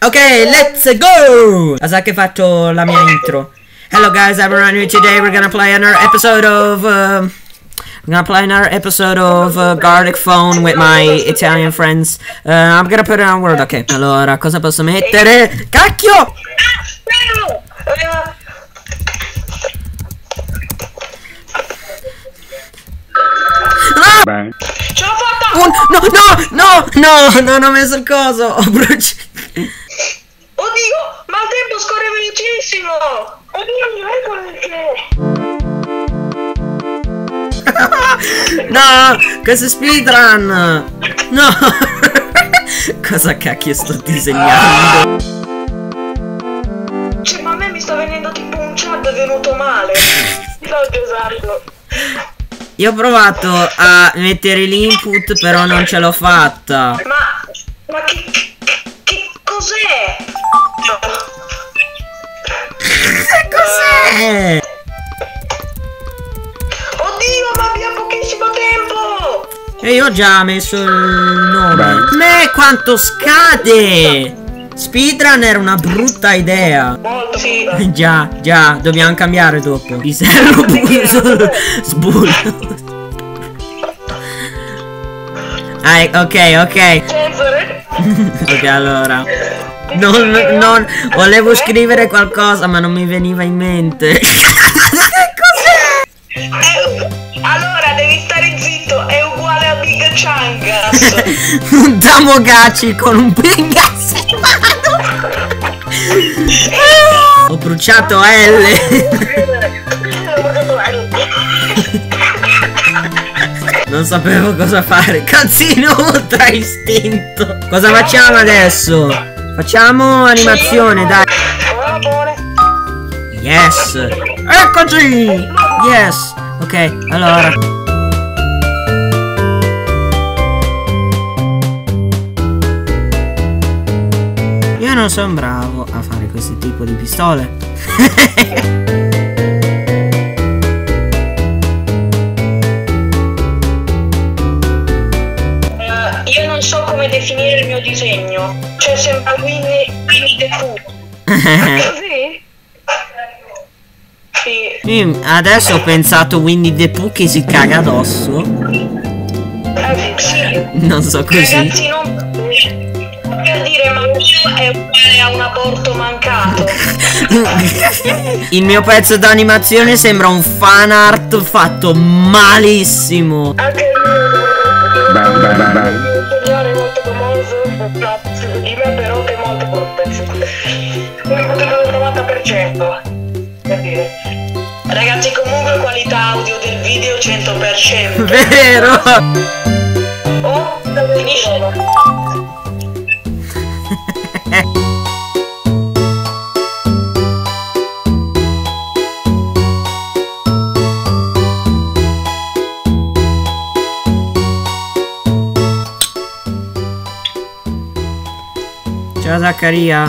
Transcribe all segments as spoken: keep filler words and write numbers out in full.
Ok, let's go! Ma sa che faccio la mia intro. Hello guys, I'm Ranu. Today we're gonna play another episode of uh, we're gonna play another episode of uh, Garlic Phone with my Italian friends. uh, I'm gonna put it on Word. Ok, allora cosa posso mettere? Cacchio! Bene. Ce l'ho fatta! Un, no, no, no, no, non ho messo il coso. Ho bruciato. Oddio, ma il tempo scorre velocissimo! Oddio, mi ecco perché! No, questo è speedrun. No. Cosa cacchio sto disegnando? Cioè, ma a me mi sta venendo tipo un chat venuto male. Sto usarlo. Io ho provato a mettere l'input, però non ce l'ho fatta. Ma, ma che, che cos'è? Che cos'è? Oddio, ma abbiamo pochissimo tempo! E io ho già messo il nome. Me quanto scade! Speedrun era una brutta idea. Molto, sì. Già, già, dobbiamo cambiare dopo. Pisello sbullo. Ah, ok, ok. Cesare? Ok, allora. Non, non, volevo scrivere qualcosa, ma non mi veniva in mente. Cos'è? Eh, allora, devi stare zitto, è uguale a Big Changas. Un Tamagotchi con un Pingas in mano. Ho bruciato L. Non sapevo cosa fare. Cazzino ultra istinto. Cosa facciamo adesso? Facciamo animazione, dai. Yes. Eccoci. Yes. Ok, allora. Io non sono bravo a fare questo tipo di pistole. Io non so come definire il mio disegno. Cioè sembra Winnie, Winnie the Pooh. Così? Sì. Sì, adesso ho pensato Winnie the Pooh che si caga addosso. Eh, sì. Non so così. Ragazzi, non per dire, ma è uguale a un aborto mancato. Il mio pezzo d'animazione sembra un fan art fatto malissimo. Anche il Bam, bam, bam, bam. mio segnale è molto famoso. No, di me però che è molto protesso. Un potere del novanta per cento. Per dire. Ragazzi, comunque qualità audio del video cento per cento. Vero? Oh, finisce. Ciao Zaccaria.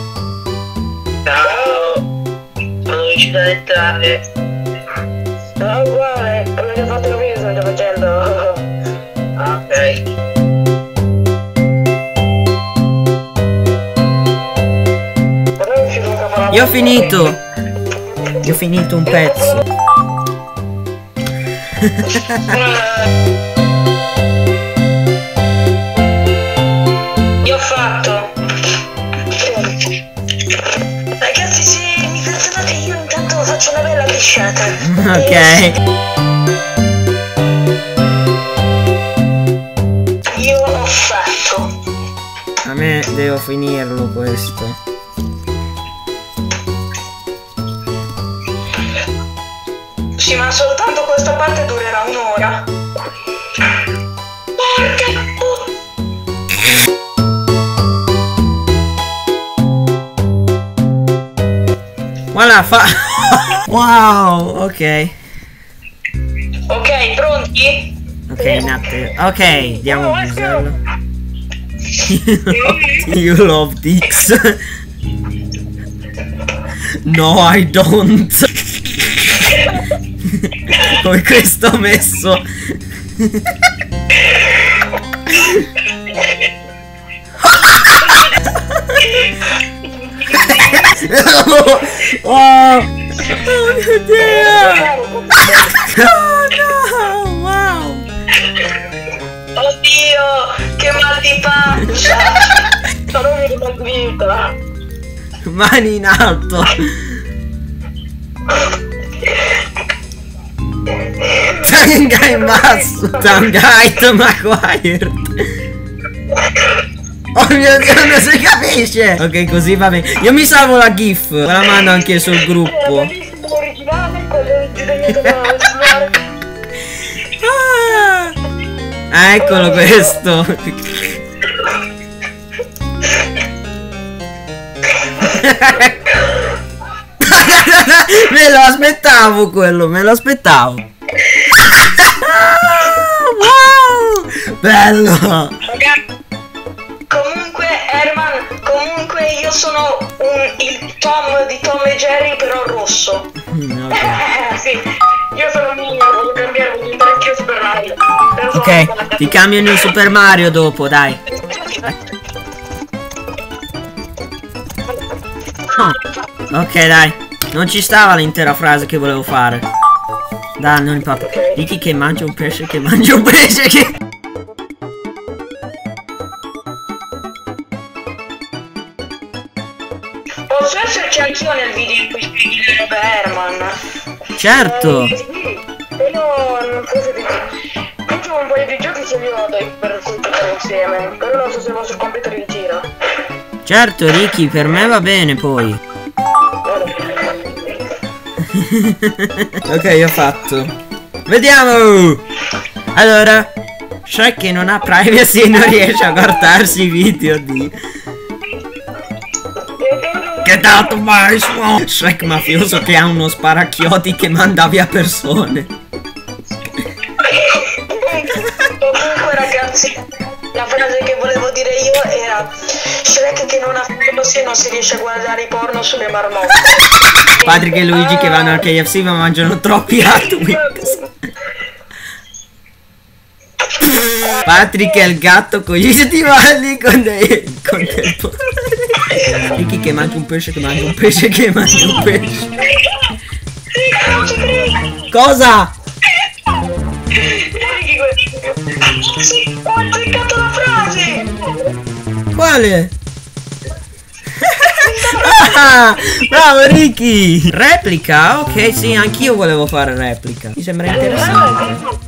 Ciao. Sono riuscito ad entrare. No, uguale. Quello che ho fatto il video sto facendo. Ok. Io ho finito. Io ho finito un pezzo. Io ho fatto. Ragazzi, se mi perdonate, io intanto faccio una bella pisciata. Ok. Io ho fatto. A me devo finirlo questo. Sì, ma soltanto questa parte durerà un'ora. Porca Voilà, fa. Wow, ok. Ok, pronti? Ok, Natte. Ok, diamo un bisello. You love dicks. No, I don't. Come questo ho messo. Oh, oh mio Dio! Oh no! Wow! Oddio, che mal di pancia! Sono vita. Mani in alto! Tanga in basso! Tangite Maguire! Oh mio Dio, non si capisce! Ok, così va bene. Io mi salvo la gif, me la mando anche sul gruppo. Originale, quello disegnato da Ah, eccolo questo. Me lo aspettavo quello, me lo aspettavo. Wow! Bello! Comunque, Herman, comunque io sono un, il Tom di Tom e Jerry, però rosso. Mm, okay. Eh, sì, io sono Mia, voglio cambiare, voglio diventare anch'io Super Mario. Ok, ti cambiano il Super Mario dopo, dai. Oh. Ok, dai. Non ci stava l'intera frase che volevo fare. Dai, non importa. Dici che mangia un pesce, che mangia un pesce, che... Posso esserci anch'io nel video in cui spieghi le robe a Herman? Certo. Eh, sì, però non so se ti... Faccio un paio di giochi che li ho dai, per cui giocare insieme. Però non so se il vostro computer li tira. Certo, Ricky, per me va bene poi. Ok, ho fatto. Vediamo. Allora, Shrek che non ha privacy e non riesce a guardarsi i video di... Get out of my swamp! Shrek mafioso che ha uno sparachiodi che manda via persone. Comunque ragazzi, la frase che volevo dire io era Shrek che non ha fatto se non si riesce a guardare i porno sulle marmotte. Patrick e Luigi che vanno al K F C ma mangiano troppi Hot Wings. Patrick è il gatto con gli stivali con dei... con del... Ricky che mangia un pesce che mangia un pesce che mangia un pesce. Cosa? Sì, ho azzeccato la frase! Quale? Ah, bravo Ricky! Replica? Ok, sì, anch'io volevo fare replica. Mi sembra interessante.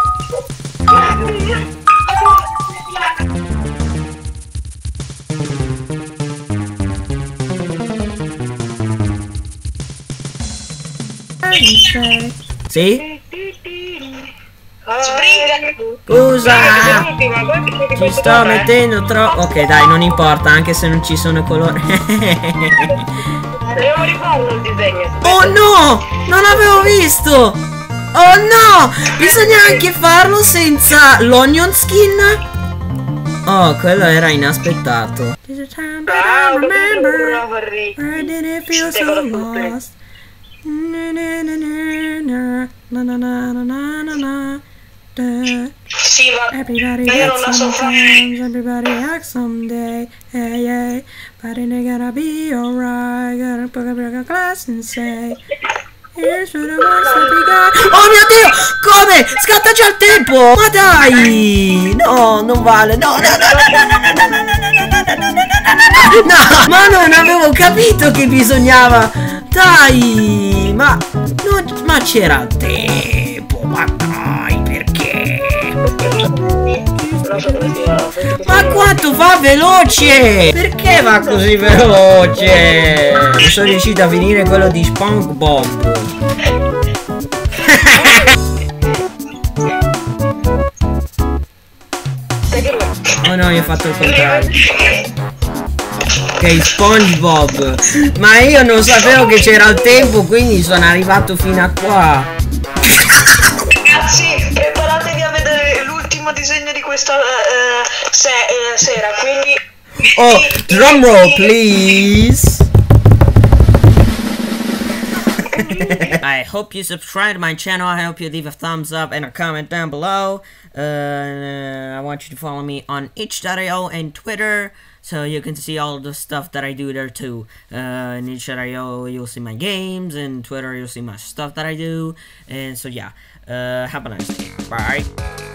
Sì? Scusa! Ci sto mettendo troppo. Ok, dai, non importa, anche se non ci sono colori. Dobbiamo rifarlo il disegno. Oh no! Non avevo visto! Oh no! Bisogna anche farlo senza l'onion skin? Oh, quello era inaspettato. Ah, remember. I didn't feel so lost. Na na na na na na na na na na na. Sì, ma Everybody io non acts la so fare. sometimes, everybody acts someday. Hey, hey, but it ain't gonna be alright. Gotta put a class and say, here's what I want to be got. Oh mio Dio! Come? Scatta già il tempo! Ma dai! No, non vale. No, no, no, no, no, no, no, no, no, no, no, no, ma non avevo capito che bisognava. Dai! Ma non, ma c'era il tempo. Ma dai, perché? Ma quanto va veloce! Perché va così veloce? Non sono riuscito a finire quello di SpongeBob. Oh no, io ho fatto il contrario. Ok, SpongeBob. Ma io non sapevo che c'era il tempo, quindi sono arrivato fino a qua. Ragazzi, preparatevi a vedere l'ultimo disegno di questa uh, se uh, sera, quindi... Oh, drumroll please. I hope you subscribe to my channel. I hope you leave a thumbs up and a comment down below. Uh, I want you to follow me on itch dot i o and Twitter, so you can see all the stuff that I do there too. Uh, in itch dot i o you'll see my games, and Twitter you'll see my stuff that I do. And so yeah, uh, have a nice day. Bye.